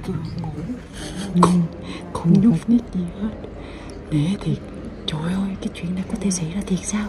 vừa ngủ nhưng không nhúc nhích gì hết. Nể thiệt. Trời ơi, cái chuyện này có thể xảy ra thiệt sao?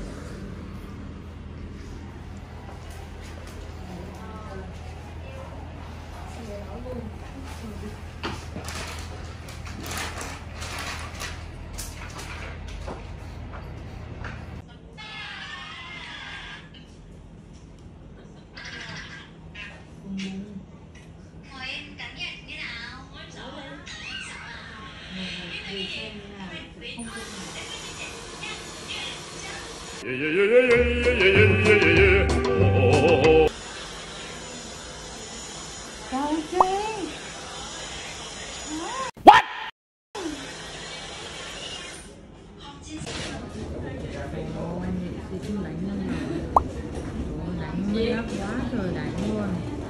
What? Đánh gấp quá rồi đánh luôn.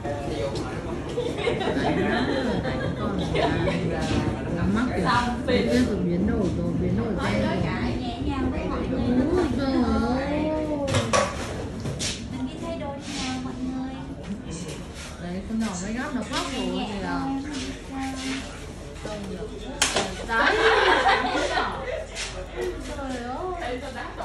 Đánh rồi đánh còn là mắc của tiếp tục biến đổi rồi, biến đổi gen rồi. Nhẹ nhàng với mọi người. Ôi trời ơi. Mình đi thay đồ đi nào mọi người. Đấy, con nhỏ make up nó khóc rồi thì là đấy. Trời ơi.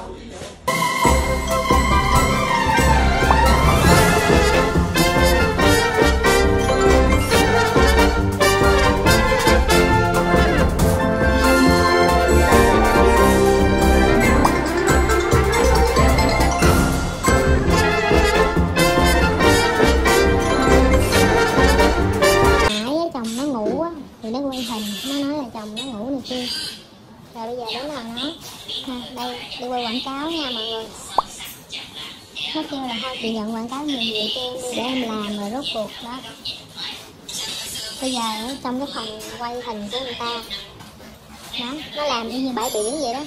Chồng nó ngủ á thì nó quay hình, nó nói là chồng nó ngủ này kia. Rồi bây giờ đến là nó đây đi quay quảng cáo nha mọi người. Nó kêu là thôi chị nhận quảng cáo nhiều vậy cho em đi để em làm rồi rốt cuộc đó. Bây giờ ở trong cái phòng quay hình của người ta đó, nó làm y như bãi biển vậy đó.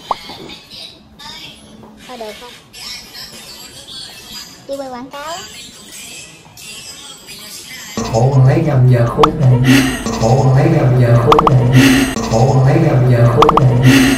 Thôi được không? Đi quay quảng cáo á. Khổ còn lấy nhầm giờ khốn này, khổ còn lấy nhầm giờ khốn này, khổ còn lấy nhầm giờ khốn này.